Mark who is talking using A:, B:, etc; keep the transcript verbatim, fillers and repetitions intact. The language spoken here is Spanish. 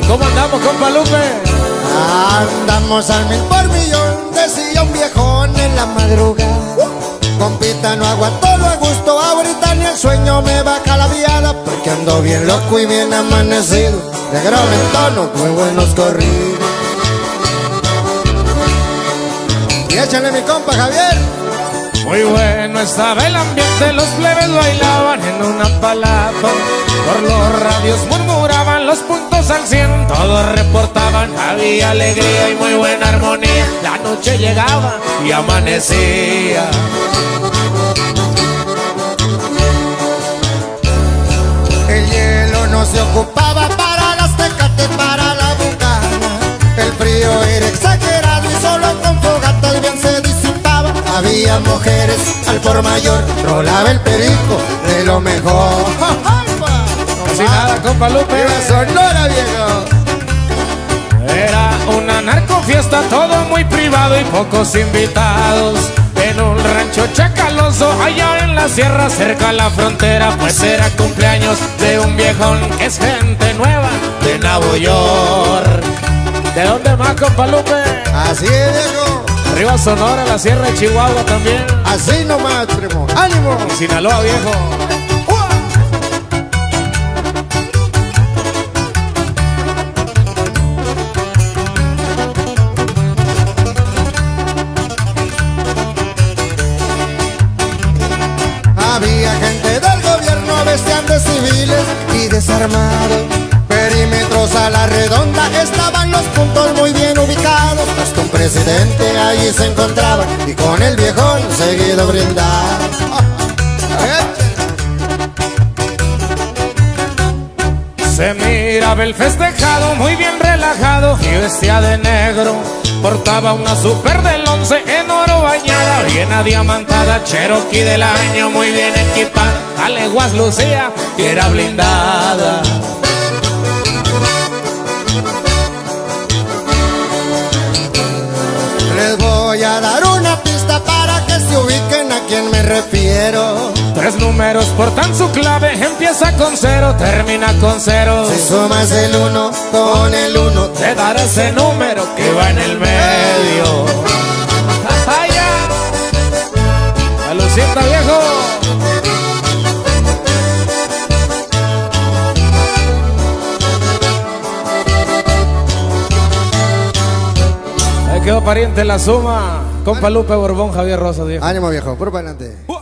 A: ¿Cómo andamos, compa Lupe?
B: Andamos al mil por millón, decía un viejón en la madrugada. Compita, no aguanto lo a gusto, ahorita ni el sueño me baja la viada, porque ando bien loco y bien amanecido, de grave en tono, muy buenos corridos. Y échale mi compa Javier.
A: Muy bueno estaba el ambiente, los plebes bailaban en una palapa. Por los radios murmuraban los puntos al cien, todos reportaban, había alegría y muy buena armonía. La noche llegaba y amanecía.
B: El hielo no se ocupaba para las tecates, para la bucana. El frío era exagerado y solo con fogatas bien se disipaba. Había mujeres al por mayor, rolaba el perico de lo mejor.
A: Casi nada, compa Lupe.
B: ¡Viva Sonora, viejo!
A: Era una narcofiesta, todo muy privado y pocos invitados. En un rancho chacaloso, allá en la sierra, cerca a la frontera, pues era cumpleaños de un viejón que es gente nueva de Nueva York. ¿De dónde más, compa Lupe?
B: Así es, viejo.
A: Arriba Sonora, la sierra de Chihuahua también.
B: Así nomás, primo. ¡Ánimo!
A: Y Sinaloa, viejo.
B: Había gente del gobierno, vestían de civiles y desarmados. Perímetros a la redonda, estaban los puntos muy bien ubicados. Hasta un presidente allí se encontraba y con el viejón seguido brindaba.
A: Se miraba el festejado muy bien relajado y vestía de negro. Portaba una super del once en oro bañada, bien adiamantada, Cherokee del año muy bien equipada. A leguas lucía y era blindada.
B: Les voy a dar una pista para que se ubiquen a quién me refiero.
A: Tres números portan su clave, empieza con cero, termina con cero.
B: Si sumas el uno con el uno,
A: te dará ese número que va en el medio. ¡Ay, ya! ¡Salucita, viejo! Ahí quedó pariente la suma. Compa Lupe Borbón, Javier Rosas, viejo.
B: Ánimo, viejo, por para adelante.